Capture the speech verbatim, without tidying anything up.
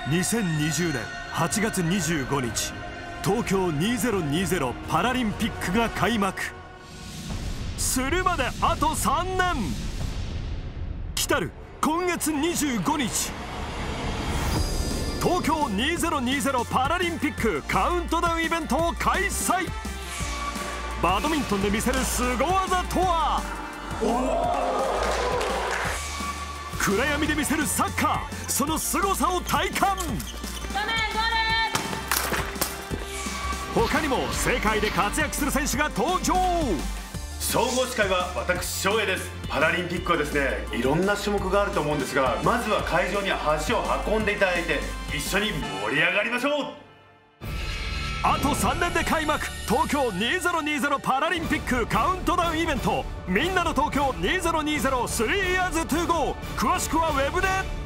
にせんにじゅうねんはちがつにじゅうごにち、東京にせんにじゅうパラリンピックが開幕するまであとさんねん。来たる今月にじゅうごにち、東京にせんにじゅうパラリンピックカウントダウンイベントを開催。バドミントンで見せる凄技とは？暗闇で見せるサッカー、その凄さを体感。他にも世界で活躍する選手が登場。 総合司会は私翔英です。パラリンピックはですね、いろんな種目があると思うんですが、まずは会場に足を運んでいただいて一緒に盛り上がりましょう。 あとさんねんで開幕、東京にせんにじゅうパラリンピックカウントダウンイベント、みんなの東京にせんにじゅうスリーイヤーズトゥーゴー。詳しくはウェブで。